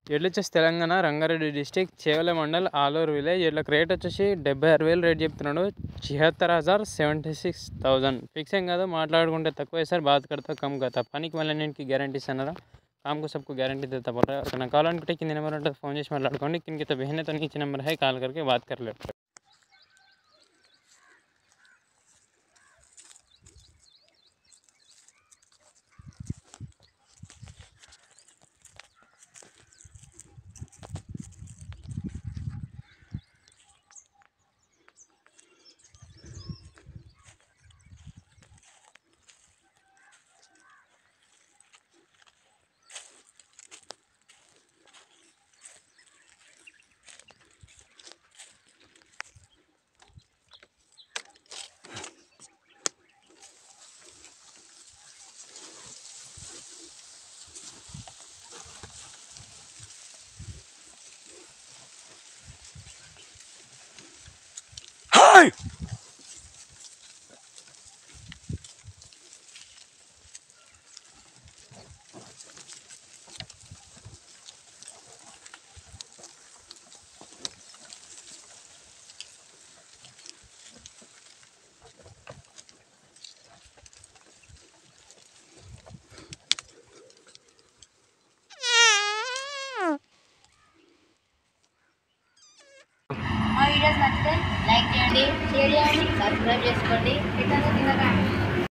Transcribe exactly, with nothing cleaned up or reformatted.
ఎడ్లు వచ్చేసి Telangana Rangareddy district Chevella mandal Aluru village. వీళ్ళకి రేట్ వచ్చేసి డెబ్బై ఆరు వేలు రేట్ చెప్తున్నాడు. छिहत्तर हज़ार సెవెంటీ సిక్స్ థౌజండ్ ఫిక్స్ ఏం కాదు, మాట్లాడుకుంటే తక్కువ సార్ బాత్ కడతా కమ్ కడతా. పనికి మళ్ళీ నేను గ్యారంటీ ఇస్తున్నారా, काम को सबको गारंटी देता बोल रहा है. और कॉल अनुకుంటే కింద నెంబర్ ఉంటుంది, ఫోన్ చేసి మాట్లాడుకోండి. కింద बहने तो नीचे नंबर है, कॉल करके बात कर ले. Hey! మా వీడియోస్ నచ్చితే లైక్ చేయండి, షేర్ చేయండి, సబ్స్క్రైబ్ చేసుకోండి. ఇట్లా తినగా